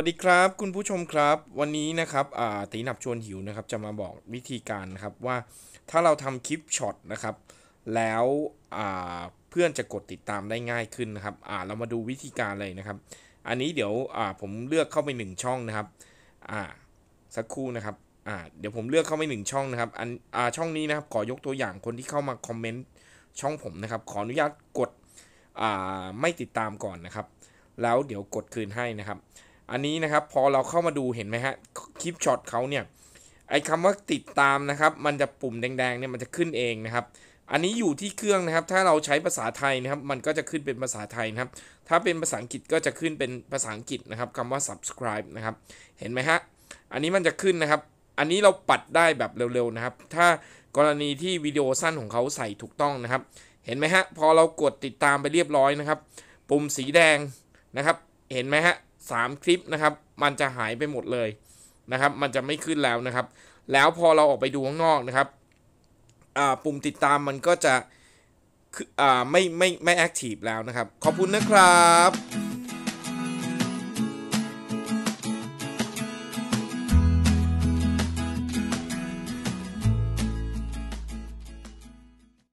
สดีครับคุณผู้ชมครับวันนี้นะครับตีหนับชวนหิวนะครับจะมาบอกวิธีการนะครับว่าถ้าเราทำคลิปช็อตนะครับแล้วเพื่อนจะกดติดตามได้ง่ายขึ้นนะครับเรามาดูวิธีการเลยนะครับอันนี้เดี๋ยวผมเลือกเข้าไป1ช่องนะครับอ่าสักครู่นะครับเดี๋ยวผมเลือกเข้าไป1ช่องนะครับช่องนี้นะครับขอยกตัวอย่างคนที่เข้ามาคอมเมนต์ช่องผมนะครับขออนุญาตกดไม่ติดตามก่อนนะครับแล้วเดี๋ยวกดคืนให้นะครับอันนี้นะครับพอเราเข้ามาดูเห็นไหมฮะคลิปช็อตเขาเนี่ยไอ้คำว่าติดตามนะครับมันจะปุ่มแดงๆเนี่ยมันจะขึ้นเองนะครับอันนี้อยู่ที่เครื่องนะครับถ้าเราใช้ภาษาไทยนะครับมันก็จะขึ้นเป็นภาษาไทยนะครับถ้าเป็นภาษาอังกฤษก็จะขึ้นเป็นภาษาอังกฤษนะครับคำว่า subscribe นะครับเห็นไหมฮะอันนี้มันจะขึ้นนะครับอันนี้เราปัดได้แบบเร็วๆนะครับถ้ากรณีที่วิดีโอสั้นของเขาใส่ถูกต้องนะครับเห็นไหมฮะพอเรากดติดตามไปเรียบร้อยนะครับปุ่มสีแดงนะครับเห็นไหมฮะ3คลิปนะครับมันจะหายไปหมดเลยนะครับมันจะไม่ขึ้นแล้วนะครับแล้วพอเราออกไปดูข้างนอกนะครับปุ่มติดตามมันก็จะไม่แอคทีฟแล้วนะครับขอบคุณนะครับ